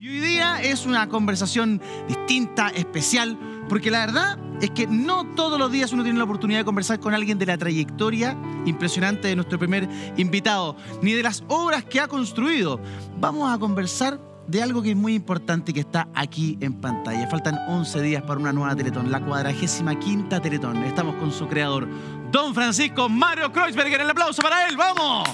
Y hoy día es una conversación distinta, especial, porque la verdad es que no todos los días uno tiene la oportunidad de conversar con alguien de la trayectoria impresionante de nuestro primer invitado, ni de las obras que ha construido. Vamos a conversar de algo que es muy importante y que está aquí en pantalla. Faltan 11 días para una nueva Teletón, la 45ª Teletón. Estamos con su creador, don Francisco Mario Kreuzberger. El aplauso para él, ¡vamos!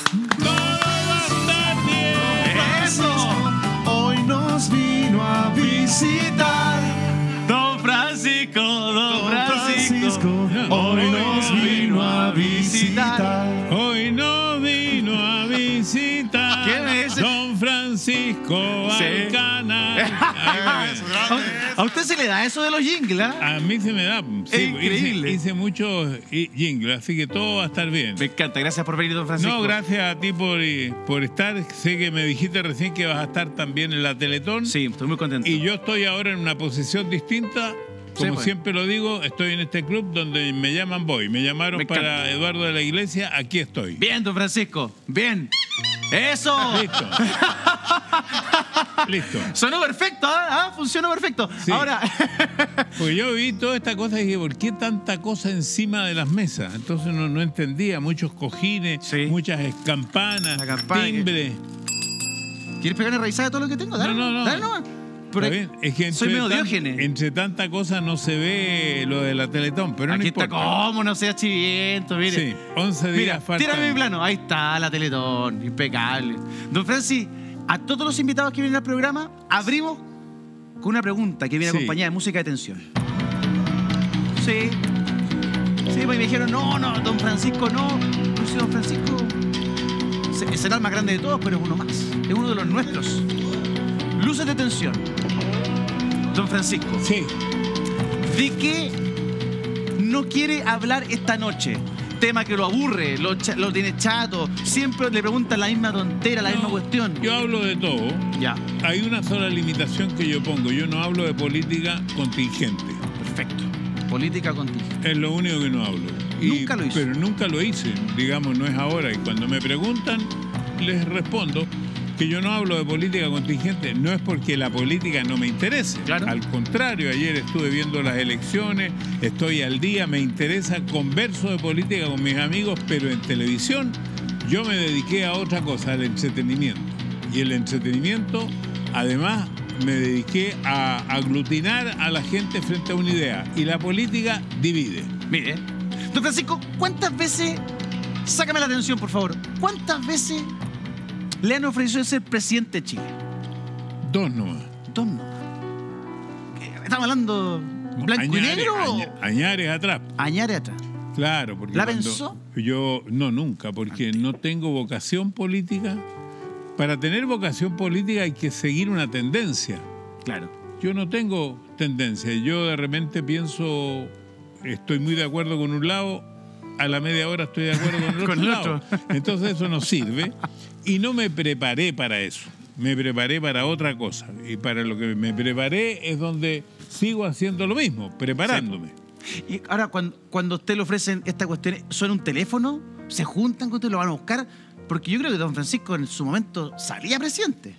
¡Eso! Hoy nos vino a visitar Don Francisco, don Francisco, hoy nos vino a visitar. Hoy nos vino a visitar. ¿Qué me dice? Don Francisco Sí. al canal. ¿A usted se le da eso de los jingles? A mí se me da. Es increíble. Hice muchos jingles, así que todo va a estar bien. Me encanta, gracias por venir, don Francisco. No, gracias a ti por estar. Sé que me dijiste recién que vas a estar también en la Teletón. Sí, estoy muy contento. Y yo estoy ahora en una posición distinta. Como Sí, pues. siempre lo digo, estoy en este club donde me llaman voy. Me llamaron Me para encanta. Eduardo de la Iglesia, aquí estoy. Bien, don Francisco, bien. ¡Eso! Listo. Listo. Sonó perfecto, ¿ah? Funcionó perfecto. Sí. Ahora, Porque yo vi toda esta cosa y dije, ¿por qué tanta cosa encima de las mesas? Entonces no entendía, muchos cojines, Sí. muchas campanas, La campana, timbre. ¿quieres pegar una revisada de todo lo que tengo? Dale, No. Dale nomás. Pero ¿Está bien? Es que soy medio Diógenes. entre tanta cosa no se ve lo de la Teletón, pero Aquí no está, importa. ¿cómo no sea chiviento? Mire. Sí, 11 días Mira, faltan. tírame mi plano. Ahí está la Teletón, impecable. Don Francis, a todos los invitados que vienen al programa, abrimos con una pregunta que viene Sí. acompañada de música de tensión. Sí. Sí, pues me dijeron, no, don Francisco no. No sé, don Francisco es el alma grande de todos, pero es uno más. Es uno de los nuestros. Luces de tensión. Don Francisco, Sí. ¿de qué no quiere hablar esta noche? Tema que lo aburre, lo tiene chato, siempre le preguntan la misma tontera, la misma cuestión. Yo hablo de todo. Ya, Hay una sola limitación que yo pongo. Yo no hablo de política contingente. perfecto. Política contingente. Es lo único que no hablo. Nunca lo hizo. Pero nunca lo hice. Digamos, no es ahora. Y cuando me preguntan, les respondo que yo no hablo de política contingente. No es porque la política no me interese. Claro. Al contrario, ayer estuve viendo las elecciones, estoy al día, me interesa, converso de política con mis amigos, pero en televisión yo me dediqué a otra cosa, al entretenimiento. Y el entretenimiento, además, me dediqué a aglutinar a la gente frente a una idea. Y la política divide. Mire, don Francisco, ¿cuántas veces, sácame la atención por favor, cuántas veces le han ofrecido ser presidente de Chile? Dos nomás. Dos no. ¿Estamos hablando blanco y negro o Añares atrás. añade atrás? Claro, porque ¿La cuando pensó? yo no, nunca, porque no tengo vocación política. Para tener vocación política hay que seguir una tendencia. Claro. Yo no tengo tendencia. Yo de repente pienso, estoy muy de acuerdo con un lado, a la media hora estoy de acuerdo con el Con otro el lado. otro. Entonces eso no sirve. Y no me preparé para eso. Me preparé para otra cosa. Y para lo que me preparé es donde sigo haciendo lo mismo, preparándome. Y ahora, cuando a usted le ofrecen esta cuestión, ¿suena un teléfono? ¿Se juntan con usted? ¿Lo van a buscar? Porque yo creo que don Francisco en su momento salía presidente.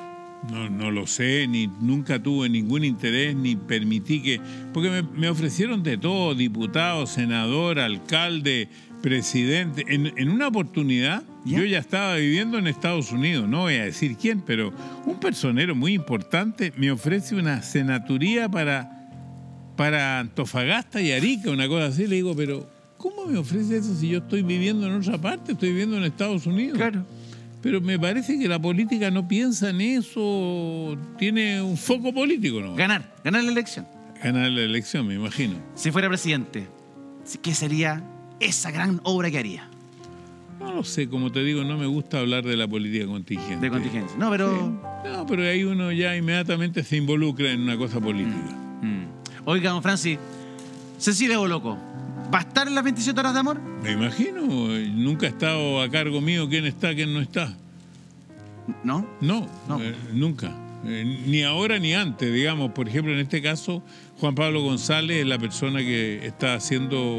No lo sé, ni nunca tuve ningún interés, ni permití que... Porque me ofrecieron de todo, diputado, senador, alcalde, presidente. En una oportunidad, ¿Ya? yo ya estaba viviendo en Estados Unidos, no voy a decir quién, pero un personero muy importante me ofrece una senaturía para Antofagasta y Arica, una cosa así. Le digo, pero ¿cómo me ofrece eso si yo estoy viviendo en otra parte? Estoy viviendo en Estados Unidos. Claro. Pero me parece que la política no piensa en eso, tiene un foco político, ¿no? Ganar la elección. Ganar la elección, me imagino. Si fuera presidente, ¿qué sería esa gran obra que haría? No lo sé, como te digo, no me gusta hablar de la política contingente. De contingencia. No, pero... Sí. No, pero ahí uno ya inmediatamente se involucra en una cosa política. Oiga, don Francis, Cecilia Boloco, ¿va a estar en las 27 horas de amor? Me imagino, nunca ha estado a cargo mío quién está, quién no está. ¿No? No, No. Nunca. Ni ahora ni antes, digamos. Por ejemplo, en este caso, Juan Pablo González es la persona que está haciendo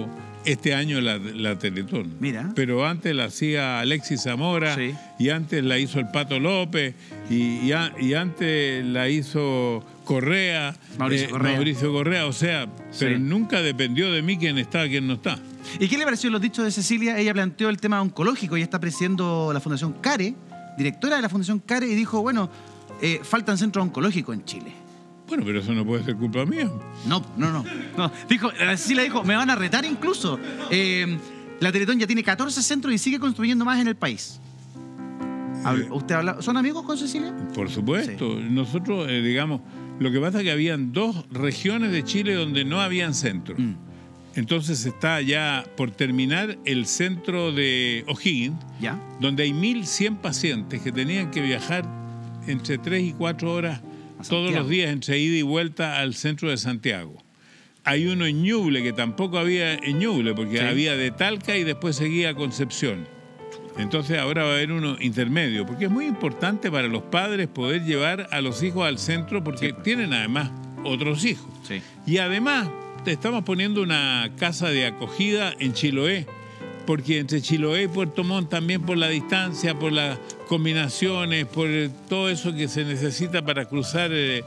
este año la Teletón. Mira. Pero antes la hacía Alexis Zamora, Sí. y antes la hizo el Pato López, y antes la hizo Correa, Mauricio Correa, o sea, pero Sí. nunca dependió de mí quién está, quién no está. ¿Y qué le pareció los dichos de Cecilia? Ella planteó el tema oncológico y está presidiendo la Fundación CARE, directora de la Fundación CARE, y dijo, bueno, faltan centros oncológicos en Chile. Bueno, pero eso no puede ser culpa mía. No. Dijo, Cecilia dijo, me van a retar incluso. La Teletón ya tiene 14 centros y sigue construyendo más en el país. ¿Usted habla, ¿son amigos con Cecilia? Por supuesto. Nosotros, digamos, lo que pasa es que habían 2 regiones de Chile donde no habían centros. Entonces está ya por terminar el centro de O'Higgins, Ya. donde hay 1.100 pacientes que tenían que viajar entre 3 y 4 horas todos los días entre ida y vuelta al centro de Santiago. Hay uno en Ñuble, que tampoco había en Ñuble, porque Sí. había de Talca y después seguía a Concepción. Entonces ahora va a haber uno intermedio, porque es muy importante para los padres poder llevar a los hijos al centro, porque Sí, pues. tienen además otros hijos. Sí. Y además te estamos poniendo una casa de acogida en Chiloé, porque entre Chiloé y Puerto Montt, también por la distancia, por las combinaciones, por todo eso que se necesita para cruzar el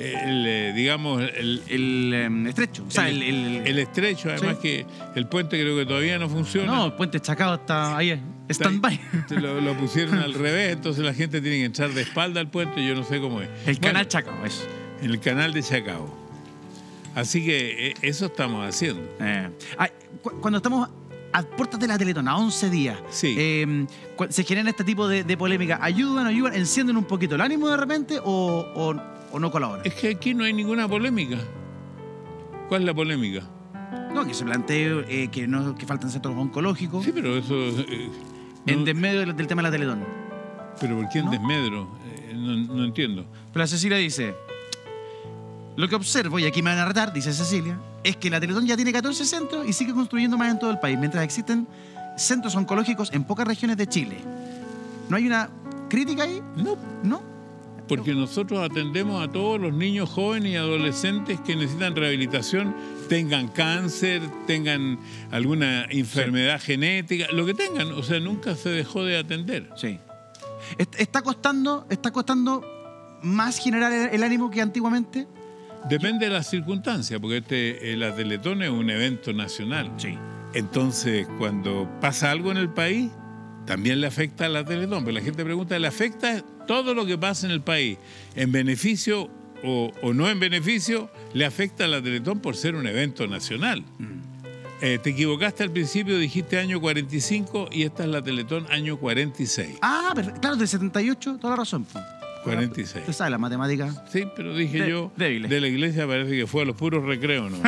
estrecho. O sea, el estrecho, además Sí. que el puente creo que todavía no funciona. No, el puente Chacao está ahí, Está ahí. stand-by. Lo pusieron al revés, entonces la gente tiene que entrar de espalda al puente, yo no sé cómo es. El canal Bueno, Chacao, eso. en el canal de Chacao. Así que eso estamos haciendo. Cuando estamos a puertas de la Teletón, a 11 días, Sí. se generan este tipo de polémica. ¿Ayudan, encienden un poquito el ánimo de repente o no colaboran? Es que aquí no hay ninguna polémica. ¿Cuál es la polémica? No, que se plantee que faltan centros oncológicos Sí, pero eso... en no- desmedio del tema de la Teletón. pero ¿por qué en ¿no? desmedro? No entiendo. Pero la Cecilia dice, lo que observo, y aquí me van a retar, dice Cecilia, es que la Teletón ya tiene 14 centros y sigue construyendo más en todo el país, mientras existen centros oncológicos en pocas regiones de Chile. ¿No hay una crítica ahí? No, ¿No? porque nosotros atendemos a todos los niños jóvenes y adolescentes que necesitan rehabilitación, tengan cáncer, tengan alguna enfermedad genética, lo que tengan, o sea, nunca se dejó de atender. Sí. ¿Está costando más generar el ánimo que antiguamente? Depende de las circunstancias, porque la Teletón es un evento nacional. Sí. Entonces, cuando pasa algo en el país, también le afecta a la Teletón. Pero la gente pregunta, ¿le afecta todo lo que pasa en el país? ¿En beneficio o no en beneficio? Le afecta a la Teletón por ser un evento nacional. Te equivocaste al principio, dijiste año 45 y esta es la Teletón año 46. Ah, claro, del 78, toda la razón. 46. Usted sabe la matemática. Sí, pero dije yo, débiles. de la iglesia parece que fue a los puros recreos, ¿no?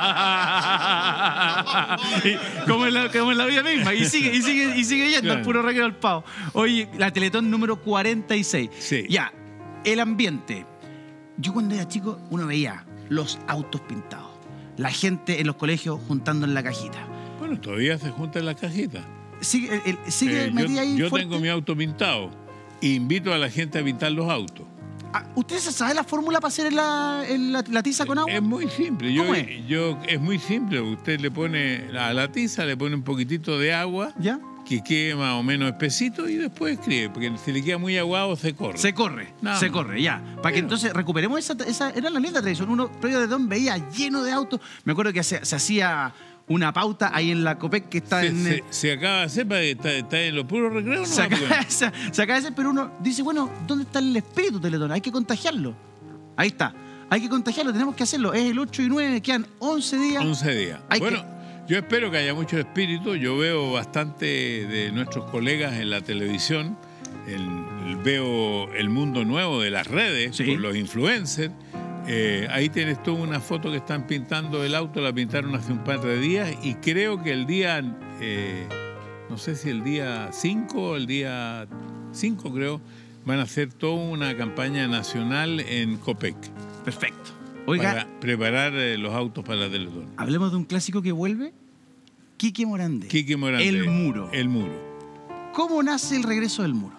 como en la vida misma. Y sigue yendo Claro. al puro recreo al pavo. Oye, la Teletón número 46. Sí. Ya, el ambiente. Yo cuando era chico, uno veía los autos pintados. La gente en los colegios juntando en la cajita. Bueno, todavía se juntan las cajitas. Sigue metida ahí yo fuerte. tengo mi auto pintado. E invito a la gente a pintar los autos. ¿Usted se sabe la fórmula para hacer la tiza con agua? Es muy simple. ¿Cómo es? Es muy simple. Usted le pone a la tiza, le pone un poquitito de agua, ¿Ya? que quede más o menos espesito y después escribe. Porque si le queda muy aguado, se corre. Se corre, Nada se más. corre, ya. Para que Pero- entonces recuperemos esa era la linda tradición. Uno, previo de Don, veía lleno de autos. Me acuerdo que se hacía una pauta ahí en la Copec que está en... Se acaba de hacer, está en los puros recreos. Se ¿no? acaba de hacer, pero uno dice, bueno, ¿dónde está el espíritu Teletón? Hay que contagiarlo. Ahí está. Hay que contagiarlo, tenemos que hacerlo. Es el 8 y 9, quedan 11 días. 11 días. Hay Bueno, yo espero que haya mucho espíritu. Yo veo bastante de nuestros colegas en la televisión. Veo el mundo nuevo de las redes, Sí. por los influencers. Ahí tienes tú una foto que están pintando el auto, la pintaron hace un par de días y creo que el día, no sé si el día 5 o el día 5 creo, van a hacer toda una campaña nacional en Copec Perfecto. Oiga, para preparar los autos para la Teletón. hablemos de un clásico que vuelve. Quique Morandé. Quique Morandé. El muro. El muro. ¿Cómo nace el regreso del muro?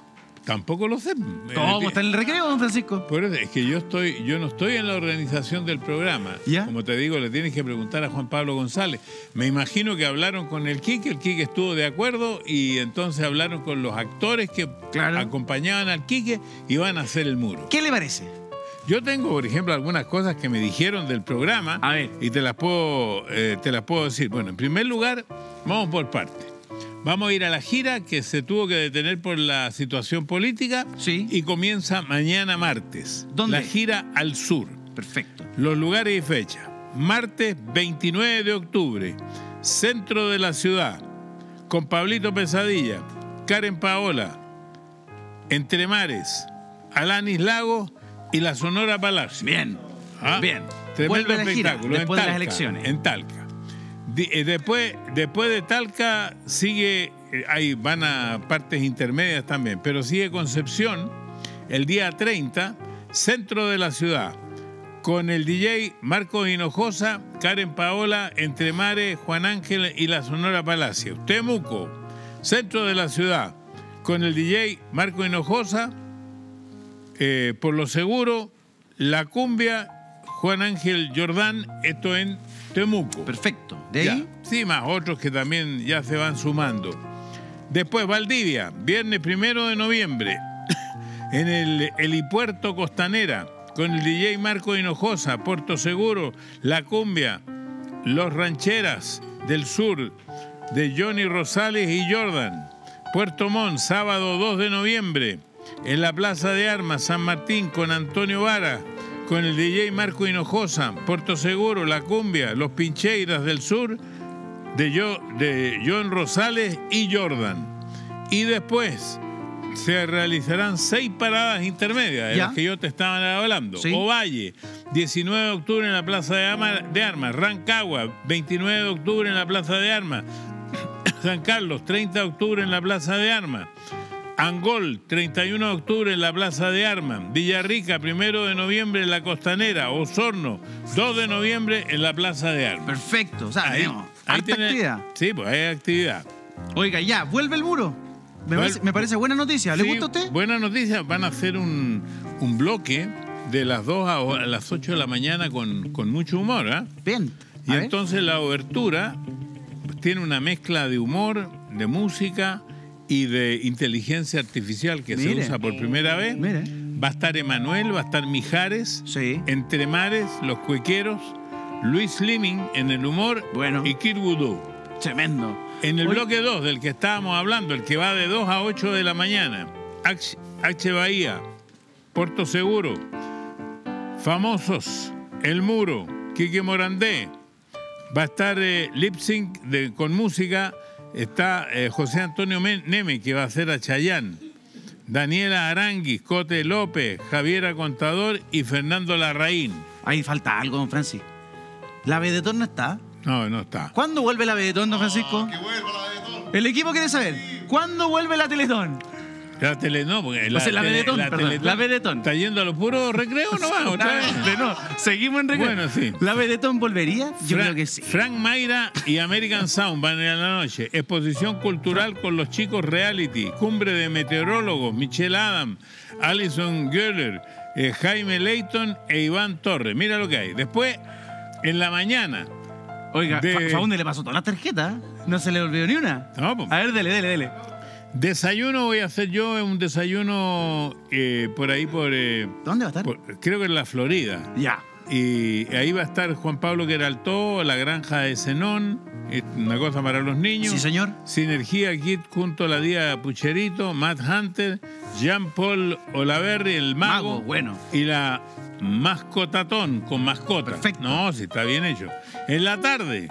Tampoco lo sé. ¿Cómo está en el recreo, don Francisco? Por eso es que yo no estoy en la organización del programa. ¿Ya? Como te digo, le tienes que preguntar a Juan Pablo González. Me imagino que hablaron con el Quique estuvo de acuerdo y entonces hablaron con los actores que acompañaban al Quique y van a hacer el muro. ¿Qué le parece? Yo tengo, por ejemplo, algunas cosas que me dijeron del programa. A ver. Y te las puedo decir. Bueno, en primer lugar, vamos por partes. Vamos a ir a la gira que se tuvo que detener por la situación política. Sí. Y comienza mañana martes. ¿Dónde? La gira al sur. Perfecto. Los lugares y fechas. Martes 29 de octubre, centro de la ciudad, con Pablito Pesadilla, Karen Paola, Entre Mares, Alanis Lago y la Sonora Palacio. Bien. ¿Ah? Bien. Tremendo Vuelve la gira espectáculo. después en de Talca, las elecciones. En Talca. Después de Talca sigue, ahí van a partes intermedias también, pero sigue Concepción el día 30, centro de la ciudad, con el DJ Marco Hinojosa, Karen Paola, Entre Mares, Juan Ángel y la Sonora Palacio. Temuco, centro de la ciudad, con el DJ Marco Hinojosa, por lo seguro, La Cumbia, Juan Ángel Jordán, esto en Temuco. Perfecto. ¿De ahí? Ya. Sí, más otros que también ya se van sumando. Después Valdivia, viernes 1 de noviembre, en el helipuerto Costanera, con el DJ Marco Hinojosa, Puerto Seguro, La Cumbia, Los Rancheras del Sur, de Johnny Rosales y Jordan. Puerto Montt, sábado 2 de noviembre, en la Plaza de Armas, San Martín, con Antonio Vara, con el DJ Marco Hinojosa, Puerto Seguro, La Cumbia, Los Pincheiras del Sur, de John Rosales y Jordan. Y después se realizarán 6 paradas intermedias, de las que yo te estaba hablando. ¿Sí? Ovalle, 19 de octubre en la Plaza de Armas. Rancagua, 29 de octubre en la Plaza de Armas. San Carlos, 30 de octubre en la Plaza de Armas. Angol, 31 de octubre en la Plaza de Armas. Villarrica, 1 de noviembre en la Costanera. Osorno, 2 de noviembre en la Plaza de Armas. Perfecto. O sea, Ahí harta actividad. Sí, pues hay actividad. Oiga, ya, vuelve el muro. Me parece buena noticia. ¿Le gusta a usted? Buena noticia. Van a hacer un bloque de las 2 a las 8 de la mañana con mucho humor. ¿Eh? Bien. Y entonces la obertura tiene una mezcla de humor, de música y de inteligencia artificial que se usa por primera vez. Mire. Va a estar Emanuel, va a estar Mijares, Sí. Entre Mares, Los Cuequeros, Luis Slimming en el humor y Kid Voodoo. Tremendo. En el bloque 2 del que estábamos hablando, el que va de 2 a 8 de la mañana, H. Bahía, Puerto Seguro, Famosos, El Muro, Quique Morandé, va a estar Lip Sync con música, está José Antonio Neme, que va a hacer a Chayanne, Daniela Aranguis, Cote López, Javiera Contador y Fernando Larraín. Ahí falta algo, don Francis. ¿La Vedetón no está? No, no está. ¿Cuándo vuelve la Vedetón, don Francisco? Que vuelva la Vedetón. El equipo quiere saber, ¿cuándo vuelve la Teletón? La Telenor, porque La Vedetón, perdón, la Vedetón. ¿Está yendo a los puros recreos nomás? ¿Otra vez? No, seguimos en recreo. Bueno, sí. ¿La Vedetón volvería? Yo creo que sí. Frank Mayra y American Sound van a ir a la noche. Exposición cultural con los chicos reality. Cumbre de meteorólogos. Michelle Adam, Alison Göller, Jaime Leighton e Iván Torres. Mira lo que hay. Después, en la mañana. Oiga, Faunde le pasó todas las tarjetas. No se le olvidó ni una. No, pues. A ver, dele. Desayuno voy a hacer yo un desayuno por ahí por... ¿Dónde va a estar? Creo que en la Florida. Ya. Y ahí va a estar Juan Pablo Queraltó, La Granja de Zenón, una cosa para los niños. Sí, señor. Sinergia Kid junto a la Día Pucherito, Matt Hunter, Jean-Paul Olaverri, el mago. Bueno. Y la Mascotatón con mascota. Perfecto. No, sí, está bien hecho. En la tarde,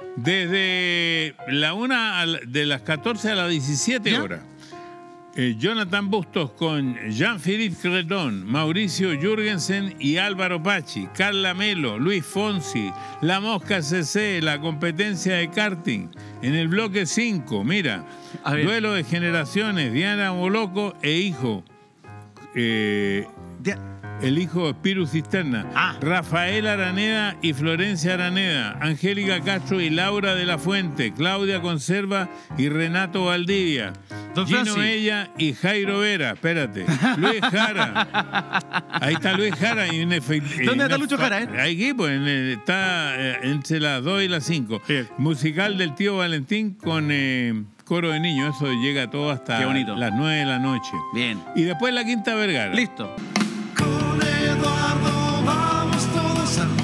desde de las 14 a las 17 ¿Ya? horas. Jonathan Bustos con Jean-Philippe Creton, Mauricio Jürgensen y Álvaro Pachi, Carla Melo, Luis Fonsi, La Mosca CC, la competencia de karting. En el bloque 5, mira, Duelo de Generaciones, Diana Boloco e Hijo, El hijo de Espíritu Cisterna. Ah. Rafael Araneda y Florencia Araneda. Angélica Castro y Laura de la Fuente. Claudia Conserva y Renato Valdivia. Don Gino Francis. Ella y Jairo Vera. Espérate. Luis Jara. Ahí está Luis Jara. Y ¿Dónde está Lucho Jara, Aquí, pues, está entre las 2 y las 5. Bien. Musical del tío Valentín con coro de niños. Eso llega todo hasta Qué bonito. las 9 de la noche. Bien. Y después la Quinta Vergara. Listo. Con Eduardo vamos todos a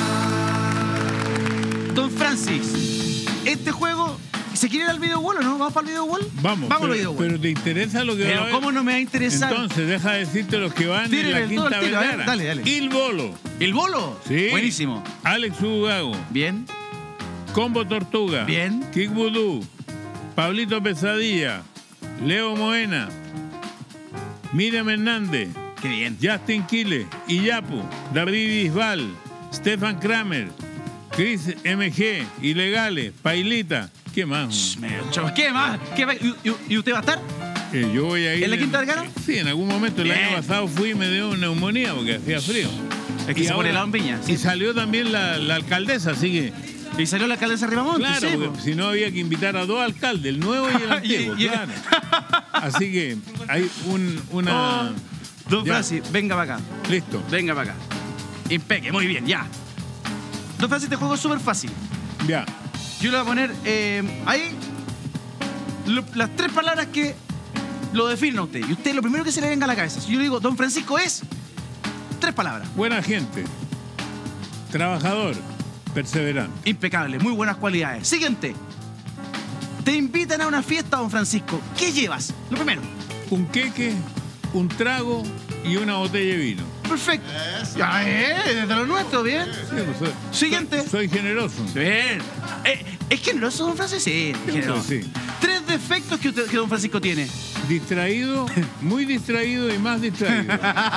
jugar. Don Francis, este juego, ¿se quiere ir al video wall o no? ¿Vamos para el video wall? Vamos al pero, video wall. pero ¿te interesa lo que va a Pero haber? ¿cómo no me va a interesar? Entonces, deja de decirte los que van Tíreme en la el todo Quinta al tiro, a ver, Vergara. dale, dale. Il Bolo. ¿El bolo? Sí. Buenísimo. Alex Ugago. Bien. Combo Tortuga. Bien. Kick Voodoo. Pablito Pesadilla. Leo Moena. Miriam Hernández. Qué bien. Justin Quiles. Iyapu. David Bisbal. Stefan Kramer. Chris MG. Ilegales. Pailita. ¿Qué más? ¿Qué más? ¿Qué más? ¿Y usted va a estar? Yo voy a ir. ¿En la Quinta Vergara? Sí, en algún momento. El Bien. año pasado fui y me dio neumonía porque hacía frío. Es que Y se pone helado en Viña. Y salió también la alcaldesa, así que. Y salió la alcaldesa Ribamonte. Claro, sí, porque po. si no había que invitar a dos alcaldes, el nuevo y el antiguo, Y- claro. Así que hay una. Oh, Don Ya. Francis, venga para acá. Listo. Venga para acá. Impeque, muy bien, ya. Don Francis, este juego es súper fácil. Ya. Yo le voy a poner ahí las tres palabras que lo definen a usted. Y usted lo primero que se le venga a la cabeza. Si yo le digo, Don Francisco es tres palabras. Buena gente. Trabajador. Perseverante. Impecable, muy buenas cualidades. Siguiente. Te invitan a una fiesta, Don Francisco. ¿Qué llevas? Lo primero. Un queque, un trago y una botella de vino. Perfecto. Ya, desde lo nuestro, bien. Sí, pues Siguiente. Soy generoso. Bien. ¿Es generoso, Don Francisco? Sí, es generoso. Sí. Tres defectos que Don Francisco tiene. Distraído, muy distraído y más distraído.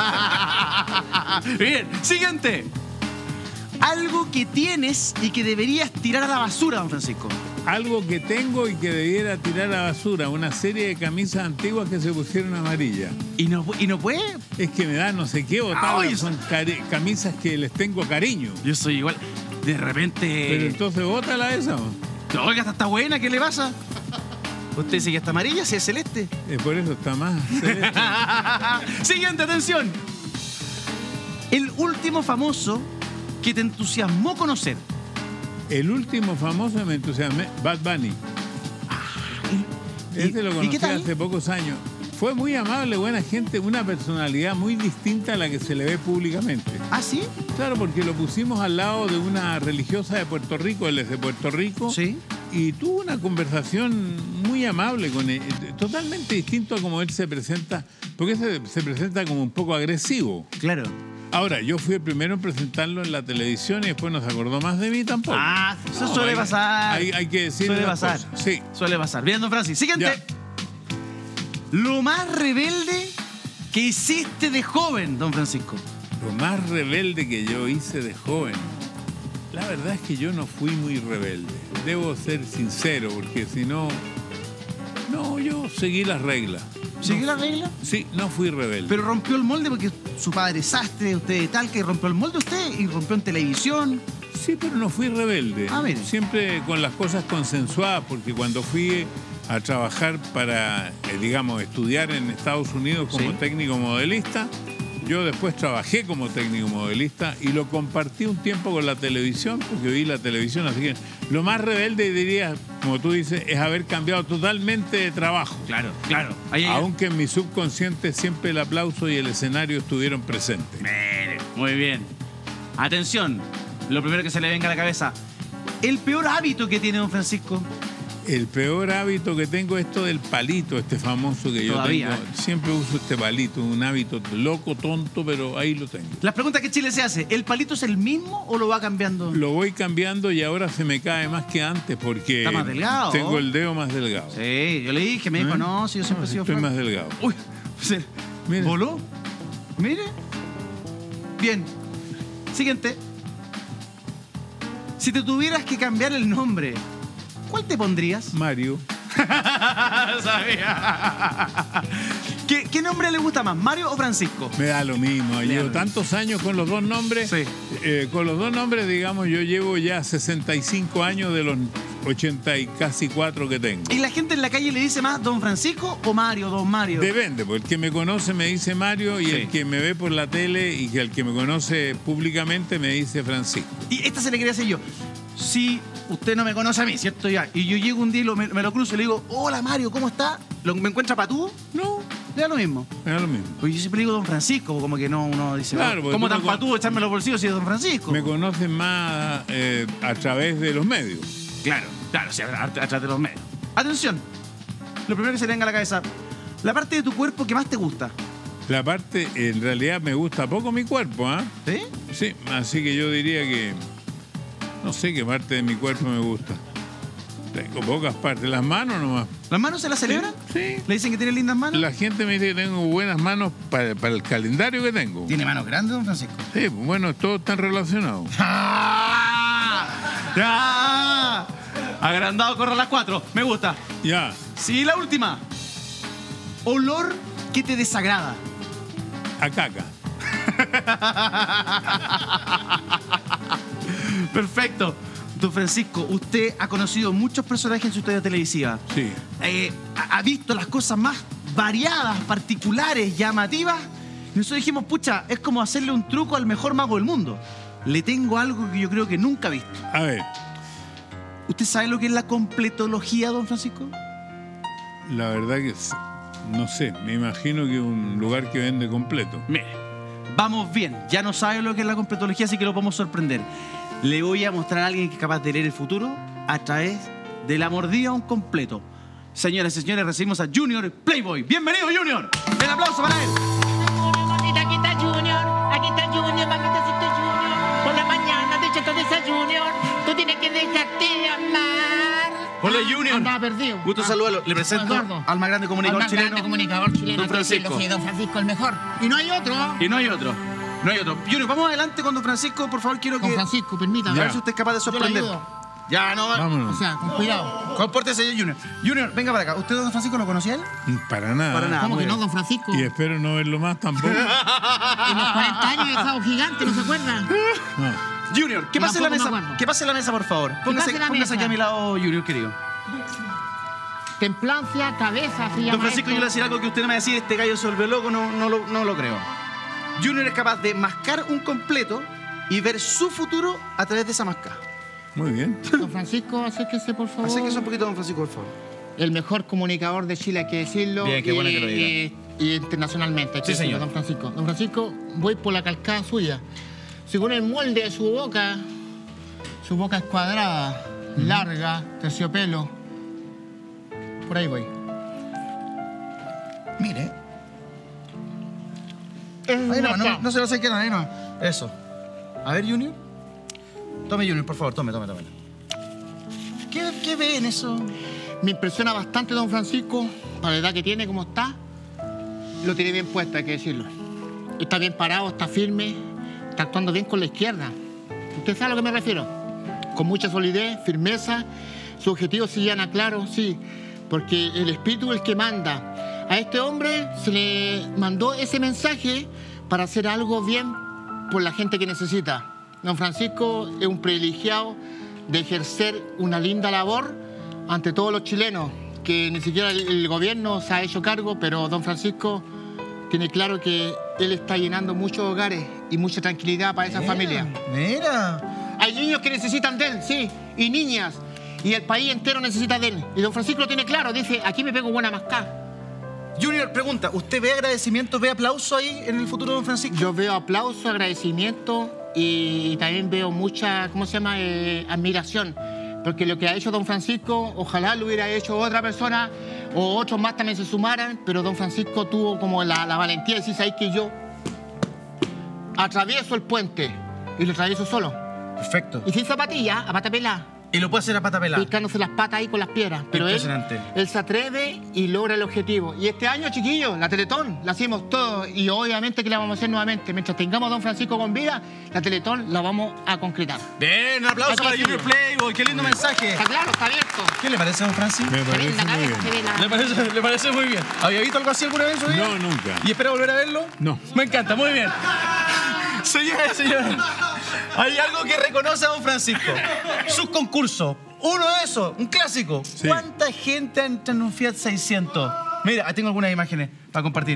Bien. Siguiente. Algo que tienes y que deberías tirar a la basura, Don Francisco. Algo que tengo y que debiera tirar a la basura. Una serie de camisas antiguas que se pusieron amarillas. ¿Y no puede? Es que me da no sé qué botarlas. Ay, Son camisas que les tengo cariño. Yo soy igual. De Pero repente. entonces bótala esa. ¿No? Oiga, esta está buena, ¿qué le pasa? Usted dice que está amarilla, si es celeste. Por eso está más celeste. Siguiente, atención. El último famoso que te entusiasmó conocer. El último famoso me entusiasmé, Bad Bunny. Este lo ¿Y conocí qué tal? hace pocos años. Fue muy amable, buena gente, una personalidad muy distinta a la que se le ve públicamente. ¿Ah, sí? Claro, porque lo pusimos al lado de una religiosa de Puerto Rico, él es de Puerto Rico. Sí. Y tuvo una conversación muy amable con él, totalmente distinto a como él se presenta, porque se presenta como un poco agresivo. Claro. Ahora, yo fui el primero en presentarlo en la televisión y después no se acordó más de mí tampoco. Ah, eso No, suele hay- pasar. Hay que decir Suele las pasar. cosas. Sí. Suele pasar. Bien, Don Francis. Siguiente. Ya. Lo más rebelde que hiciste de joven, Don Francisco. Lo más rebelde que yo hice de joven. La verdad es que yo no fui muy rebelde. Debo ser sincero, porque si no... No, yo seguí las reglas. ¿Siguió la regla? Sí, no fui rebelde. Pero rompió el molde porque su padre es sastre, usted de tal, que rompió el molde usted y rompió en televisión. Sí, pero no fui rebelde. Ah, mire. Siempre con las cosas consensuadas, porque cuando fui a trabajar para, digamos, estudiar en Estados Unidos como Sí. técnico modelista, yo después trabajé como técnico modelista y lo compartí un tiempo con la televisión, porque vi la televisión, así que lo más rebelde, diría, como tú dices, es haber cambiado totalmente de trabajo. Claro, claro. Ahí, Aunque en mi subconsciente siempre el aplauso y el escenario estuvieron presentes. Mire, muy bien. Atención, lo primero que se le venga a la cabeza. El peor hábito que tiene Don Francisco. El peor hábito que tengo es esto del palito, este famoso que yo Todavía, tengo. Siempre uso este palito, un hábito loco, tonto, pero ahí lo tengo. Las preguntas que Chile se hace, ¿el palito es el mismo o lo va cambiando? Lo voy cambiando y ahora se me cae más que antes porque Está más delgado. tengo el dedo más delgado. Sí, yo le dije, me dijo, ¿Eh? no, si yo siempre he sido Estoy flaco. más delgado. Uy, se Mire. voló. Mire. Bien. Siguiente. Si te tuvieras que cambiar el nombre, ¿cuál te pondrías? Mario, Sabía. ¿Qué nombre le gusta más, Mario o Francisco? Me da lo mismo. Llevo tantos años con los dos nombres. Sí. Con los dos nombres, digamos, yo llevo ya 65 años de los 80 y casi 4 que tengo. ¿Y la gente en la calle le dice más Don Francisco o Mario, Don Mario? Depende, porque el que me conoce me dice Mario y Sí. el que me ve por la tele y que el que me conoce públicamente me dice Francisco. Y esta se le quería hacer yo. Si usted no me conoce a mí, ¿cierto? Ya. Y yo llego un día y me lo cruzo y le digo, hola Mario, ¿cómo está? ¿Me encuentra patúo? No, Le da lo mismo. me da lo mismo. Pues yo siempre digo Don Francisco, como que no uno dice, Claro, porque ¿cómo tú tan me patúo echarme los bolsillos si es Don Francisco? Me conocen más a través de los medios. Claro, sí, atrás de los medios. Atención, lo primero que se le venga a la cabeza, la parte de tu cuerpo que más te gusta. La parte, en realidad me gusta poco mi cuerpo, ¿ah? ¿Sí? Sí, así que yo diría que no sé qué parte de mi cuerpo me gusta. Tengo pocas partes, las manos nomás. ¿Las manos se las celebran? Sí. ¿Le dicen que tiene lindas manos? La gente me dice que tengo buenas manos para el calendario que tengo. ¿Tiene manos grandes, Don Francisco? Sí, bueno, todos están relacionados. ¡Ah! ¡Ya! Agrandado corre a las 4. Me gusta. Ya, Sí, la última. Olor que te desagrada. a caca. Perfecto. Don Francisco, usted ha conocido muchos personajes en su historia televisiva. Sí. Ha visto las cosas más variadas, particulares, llamativas. Y nosotros dijimos, pucha, es como hacerle un truco al mejor mago del mundo. Le tengo algo que yo creo que nunca ha visto. A ver, ¿Usted sabe lo que es la completología, Don Francisco? la verdad que no sé, me imagino que es un lugar que vende completo. Mire, vamos bien. Ya no sabe lo que es la completología, así que lo podemos sorprender. Le voy a mostrar a alguien que es capaz de leer el futuro a través de la mordida a un completo. Señoras y señores, recibimos a Junior Playboy. ¡Bienvenido, Junior! El aplauso para él. Aquí está Junior, mamita, Junior. Por la mañana te echo todo esa Junior. Tú tienes que dejarte amar. Hola, Junior. Andaba perdido. Gusto saludarlo. Le presento Eduardo. al más grande comunicador Al más chileno. grande comunicador chileno. Don Francisco. Sí, Don Francisco el mejor. Y no hay otro. Y no hay otro. No hay otro. Junior, vamos adelante con Don Francisco. Por favor, quiero que... Don Francisco, A permítame. ver si usted es capaz de Yo le sorprender. ayudo. Ya, no. O Vámonos. sea, con cuidado. Compórtese, Junior. Junior, venga para acá. ¿Usted, Don Francisco, lo conocía él? Para nada. Para nada. ¿Cómo muy que no, bien. Don Francisco? Y espero no verlo más tampoco. En los 40 años he estado gigante, ¿no se acuerda? No. Junior, ¿qué pasa en la Tampoco me mesa? acuerdo. ¿Qué pasa en la mesa, por favor? Póngase pase en la póngase mesa. aquí a mi lado, Junior, querido. Templancia, cabeza, se llama Don Francisco, yo le voy a esto. decir algo que usted no me va a decir, este gallo se volvió loco, no lo creo. Junior es capaz de mascar un completo y ver su futuro a través de esa mascada. Muy bien. Don Francisco, acérquese, por favor. Acérquese un poquito, Don Francisco, por favor. El mejor comunicador de Chile, hay que decirlo. Bien, qué bueno que lo diga. Y internacionalmente, hay que Sí, decirlo, señor. Don Francisco. Don Francisco, voy por la calcada suya. Según el molde de su boca es cuadrada, larga, terciopelo. Por ahí voy. Mire. Es Ahí nomás, nuestra. no se lo acerquen, ahí nomás. Eso. A ver, Junior. Tome, Junior, por favor, tome. ¿Qué ve en eso? Me impresiona bastante, Don Francisco, para la edad que tiene, como está. Lo tiene bien puesto, hay que decirlo. Está bien parado, está firme, está actuando bien con la izquierda. ¿Usted sabe a lo que me refiero? Con mucha solidez, firmeza, sus objetivos se llana claro, sí, porque el espíritu es el que manda. A este hombre se le mandó ese mensaje para hacer algo bien por la gente que necesita. Don Francisco es un privilegiado de ejercer una linda labor ante todos los chilenos, que ni siquiera el gobierno se ha hecho cargo, pero don Francisco tiene claro que él está llenando muchos hogares y mucha tranquilidad para esa familia. Mira. Hay niños que necesitan de él, sí, y niñas, y el país entero necesita de él. Y don Francisco lo tiene claro, dice, aquí me pego buena mascada. Junior, pregunta, ¿usted ve agradecimiento, ve aplauso ahí en el futuro de Don Francisco? Yo veo aplauso, agradecimiento y también veo mucha, ¿cómo se llama?, admiración. Porque lo que ha hecho don Francisco, ojalá lo hubiera hecho otra persona o otros más también se sumaran, pero don Francisco tuvo como la valentía de decir, ¿sabes que yo atravieso el puente y lo atravieso solo? Perfecto. Y sin zapatilla, a pata pelá. Y lo puede hacer a pata pelada. picándose las patas ahí con las piedras. Pero Impresionante. él se atreve y logra el objetivo. Y este año, chiquillos, la Teletón la hacemos todo. Y obviamente que la vamos a hacer nuevamente. Mientras tengamos a don Francisco con vida, la Teletón la vamos a concretar. Bien, un aplauso Aquí para sí. Junior Playboy. Qué lindo mensaje. Está claro, está abierto. ¿Qué le parece, don Francis? Me Se ve en parece la muy cabeza, se bien. ve la... Le parece muy bien. ¿Había visto algo así alguna vez en su vida? No, nunca. ¿Y espera volver a verlo? No. Me encanta, muy bien. Señores, señores, hay algo que reconoce a don Francisco. Sus concursos. Uno de esos, un clásico. Sí. ¿Cuánta gente entra en un Fiat 600? Mira, tengo algunas imágenes para compartir.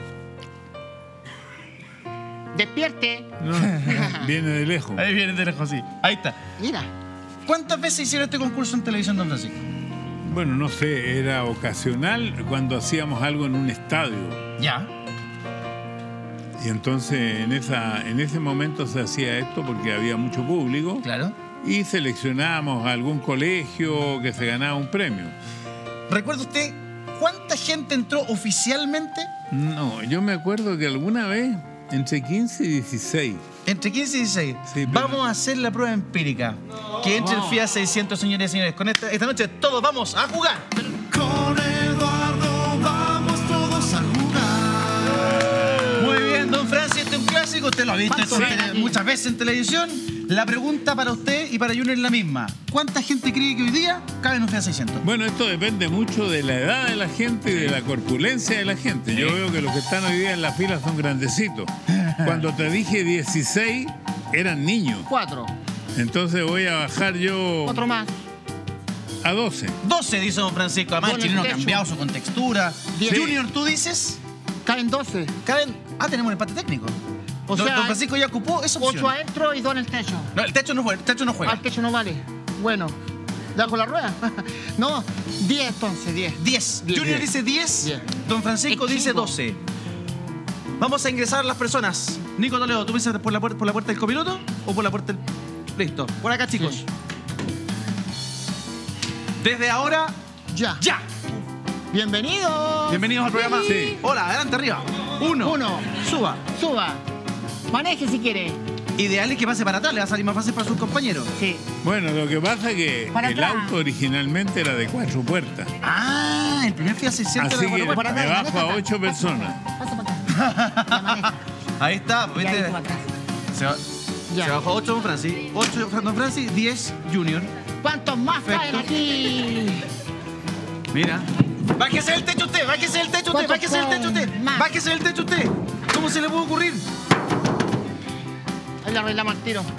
Despierte. No, viene de lejos. Ahí viene de lejos, sí. Ahí está. Mira. ¿Cuántas veces hicieron este concurso en televisión, don Francisco? Bueno, no sé, era ocasional cuando hacíamos algo en un estadio. Ya. Y entonces en ese momento se hacía esto porque había mucho público. Claro. Y seleccionábamos a algún colegio que se ganaba un premio. ¿Recuerda usted cuánta gente entró oficialmente? No, yo me acuerdo que alguna vez, entre 15 y 16. Entre 15 y 16. Sí, pero- Vamos a hacer la prueba empírica. Que entre el Fiat 600, señores y señores. Con esta noche todos vamos a jugar. Con Eduardo vamos todos a jugar. Muy bien, don Francis, este es un clásico. Usted lo ha visto ¿Cuánto ven aquí? muchas veces en televisión. La pregunta para usted y para Junior es la misma. ¿Cuánta gente cree que hoy día cabe en un Fiat 600? Bueno, esto depende mucho de la edad de la gente y de la corpulencia de la gente. Yo veo que los que están hoy día en la fila son grandecitos. Cuando te dije 16, eran niños. 4. Entonces voy a bajar yo Otro más. a 12. 12, dice don Francisco. Además, el Con el chileno ha techo. cambiado su contextura. 10. Junior, tú dices, Caen 12. caben... Ah, tenemos un empate técnico. O Don sea, Francisco ya ocupó esa opción. 8 adentro y 2 en el techo. No, el techo no juega. El techo no juega. Al techo no vale. Bueno. ¿Dejo la rueda? No, 10 entonces, 10. 10. 10. Junior dice 10. 10. Don Francisco Es dice chico. 12. Vamos a ingresar las personas. Nico Toledo, ¿tú piensas por la puerta del copiloto o por la puerta del... Listo. Por acá, chicos. Sí. Desde ahora, Ya. ¡ya! Bienvenidos. Bienvenidos al programa. Sí. Hola, adelante, arriba. Uno. Suba. Suba. Maneje si quiere. Ideal es que pase para atrás, le va a salir más fácil para sus compañeros. Sí. Bueno, lo que pasa es que Para el atrás. auto originalmente era de 4 puertas. Ah, el primer Fiat 600 Así de que Guanajuato. me bajo a 8 personas. Pasa para acá. Ya maneja. Ahí está, Y ahí ¿viste? para atrás. Se Ya. bajó 8 Don Francis. 8 Don Francis, 10 Junior. ¿Cuántos más Perfecto. caen aquí? Mira. Bájese del techo usted, bájese del techo usted, ¿Cuántos bájese del techo usted. son más? Bájese del techo usted. ¿Cómo se le puede ocurrir? Ahí le arreglamos al tiro.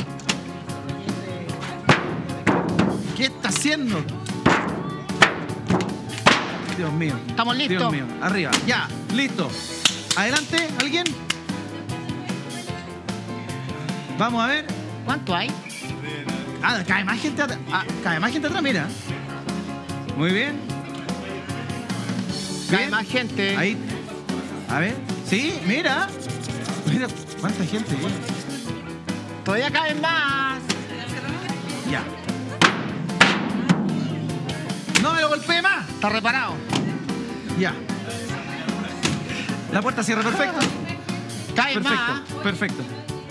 ¿Qué está haciendo? Dios mío. ¿Estamos listos? Dios mío. Arriba. Ya, listo. Adelante, ¿alguien? Vamos a ver. ¿Cuánto hay? Ah, cae más gente atrás. Ah, cae más gente atrás, mira. Muy bien. Cae Bien. más gente. Ahí. A ver. Sí, mira. Mira cuánta gente. Todavía caen más. Ya. No me lo golpee más. Está reparado. Ya. La puerta cierra perfecto. Caen más. Perfecto. Perfecto.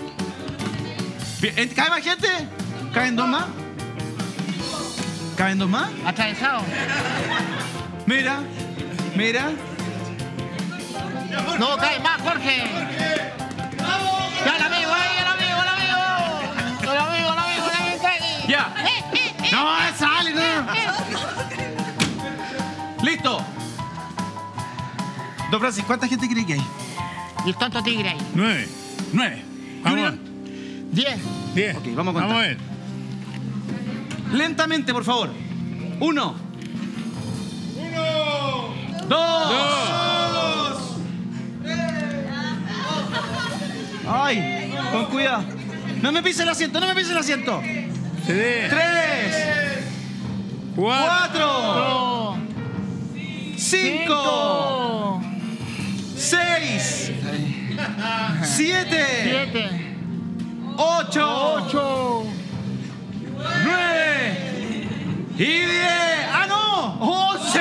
Bien, ¿cae más gente? ¿Caben dos más? ¿Caben dos más? Atravesado. Mira. Mira. No, cae más, Jorge. Ya el amigo, ahí, el amigo, el amigo. El amigo, el amigo, el amigo. Cae. Ya. No, sale, no. Listo. Don Francis, ¿cuánta gente cree que hay? Y el tonto tigre ahí. 9. 9. Vamos. 10. 10. Ok, vamos a contar. Vamos a ver. Lentamente, por favor. 1. 2. 2. Ay, con cuidado. No me pise el asiento, no me pise el asiento. 3. 3. 4. 4. 5. 6. 7. 7. 8. 8. 9. Y 10. ¡Ah, no! 11.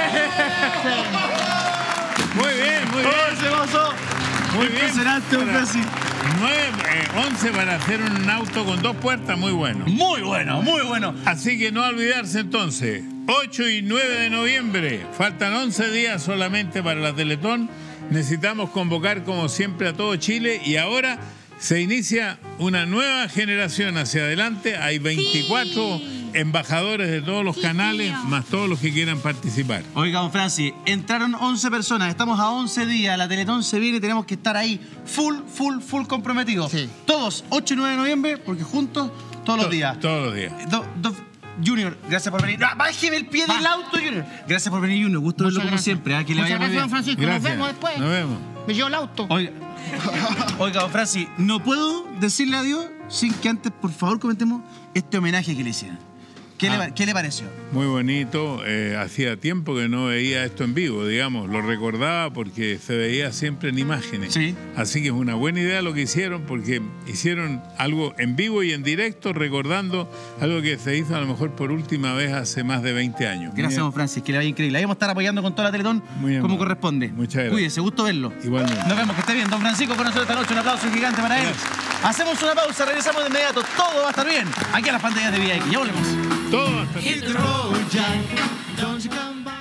Muy bien, muy bien. 11 pasó. Muy bien. Impresionante, don Para Francis. 11 para hacer un auto con 2 puertas, muy bueno. Muy bueno, muy bueno. Así que no olvidarse entonces, 8 y 9 de noviembre, faltan 11 días solamente para la Teletón. Necesitamos convocar como siempre a todo Chile y ahora se inicia una nueva generación hacia adelante. Hay 24 embajadores de todos los canales, más todos los que quieran participar. Oiga, don Francis, entraron 11 personas, estamos a 11 días, la Teletón se viene y tenemos que estar ahí full comprometidos. Sí. Todos, 8 y 9 de noviembre, porque juntos todos los días. Todos los días. Junior, gracias por venir. No, bájeme el pie del auto, Junior. Gracias por venir, Junior. Gusto verlo como siempre. Que le vaya muy bien. Don Francisco. Gracias. Nos vemos después. Nos vemos. Me llevo el auto. Oiga, don Francis, no puedo decirle adiós sin que antes, por favor, comentemos este homenaje que le hicieron. ¿Qué le pareció? Muy bonito. Hacía tiempo que no veía esto en vivo, digamos. Lo recordaba porque se veía siempre en imágenes. Sí. Así que es una buena idea lo que hicieron, porque hicieron algo en vivo y en directo, recordando algo que se hizo a lo mejor por última vez hace más de 20 años. Gracias, don Francis, que le vaya increíble. Ahí vamos a estar apoyando con toda la Teletón como corresponde. Muchas gracias. Cuídese, gusto verlo. Igualmente. Nos vemos, que esté bien. Don Francisco con nosotros esta noche. Un aplauso gigante para él. Gracias. Hacemos una pausa, regresamos de inmediato. Todo va a estar bien. Aquí a las pantallas de VIX. Ya volvemos. Todo hasta Hit the road, Jack. Don't you come back.